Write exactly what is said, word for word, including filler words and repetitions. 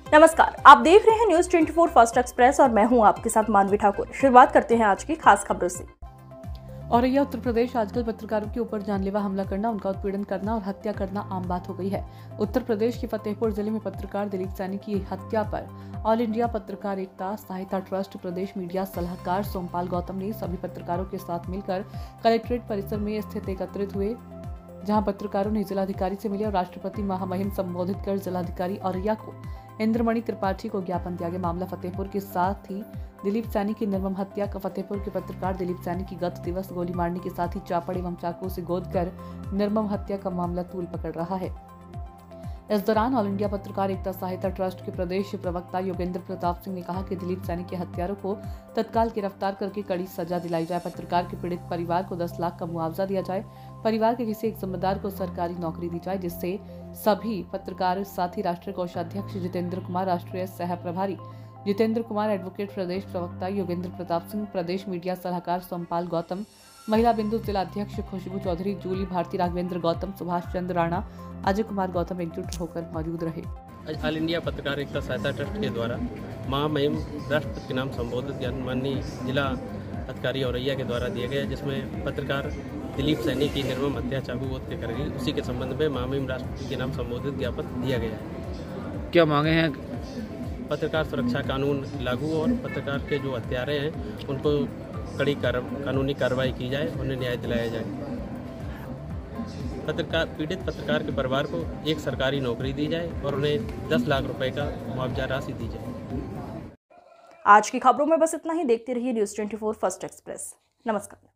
नमस्कार, आप देख रहे हैं न्यूज चौबीस फर्स्ट एक्सप्रेस और मैं हूं आपके साथ मानवी ठाकुर। शुरुआत करते हैं आज की खास खबरों से। औरैया उत्तर प्रदेश। आजकल पत्रकारों के ऊपर जानलेवा हमला करना, उनका उत्पीड़न करना और हत्या करना आम बात हो गई है। उत्तर प्रदेश के फतेहपुर जिले में पत्रकार दिलीप सैनी की हत्या पर ऑल इंडिया पत्रकार एकता सहायता ट्रस्ट प्रदेश मीडिया सलाहकार सोमपाल गौतम ने सभी पत्रकारों के साथ मिलकर कलेक्ट्रेट परिसर में स्थित एकत्रित हुए, जहां पत्रकारों ने जिलाधिकारी से मिले और राष्ट्रपति महामहिम संबोधित कर जिलाधिकारी औरैया को इंद्रमणि त्रिपाठी को ज्ञापन दिया गया। मामला फतेहपुर के साथ ही दिलीप सैनी की निर्मम हत्या का फतेहपुर के पत्रकार दिलीप सैनी की गत दिवस गोली मारने के साथ ही चापड़ एवं चाकू से गोद कर निर्मम हत्या का मामला तूल पकड़ रहा है। इस दौरान ऑल इंडिया पत्रकार एकता सहायता ट्रस्ट के प्रदेश प्रवक्ता योगेंद्र प्रताप सिंह ने कहा कि दिलीप सैनी के हत्यारों को तत्काल गिरफ्तार करके कड़ी सजा दिलाई जाए। पत्रकार के पीड़ित परिवार को दस लाख का मुआवजा दिया जाए। परिवार के किसी एक जिम्मेदार को सरकारी नौकरी दी जाए, जिससे सभी पत्रकार, साथ ही राष्ट्रीय कोषाध्यक्ष जितेंद्र कुमार, राष्ट्रीय सह प्रभारी जितेंद्र कुमार, एडवोकेट प्रदेश प्रवक्ता योगेंद्र प्रताप सिंह, प्रदेश मीडिया सलाहकार सोमपाल गौतम, महिला बिंदु जिला अध्यक्ष खुशबू चौधरी, जूली भारती, राघवेंद्र गौतम, सुभाष चंद्र राणा, अजय कुमार गौतम एकजुट होकर मौजूद रहे। ऑल इंडिया पत्रकार एकता सहायता ट्रस्ट के द्वारा महामहिम राष्ट्रपति के नाम संबोधित ज्ञान माननीय जिला अधिकारी औरैया के द्वारा दिया गया, जिसमें पत्रकार दिलीप सैनी की निर्मम हत्या चाकू गोद के कर गई, उसी के संबंध में महामहिम राष्ट्रपति के नाम संबोधित ज्ञापन दिया गया है। क्या मांगे हैं? पत्रकार सुरक्षा कानून लागू और पत्रकार के जो हत्यारे हैं उनको कड़ी कानूनी कार्रवाई की जाए, उन्हें न्याय दिलाया जाए। पत्रकार पीड़ित पत्रकार के परिवार को एक सरकारी नौकरी दी जाए और उन्हें दस लाख रुपए का मुआवजा राशि दी जाए। आज की खबरों में बस इतना ही। देखते रहिए न्यूज चौबीस फर्स्ट एक्सप्रेस। नमस्कार।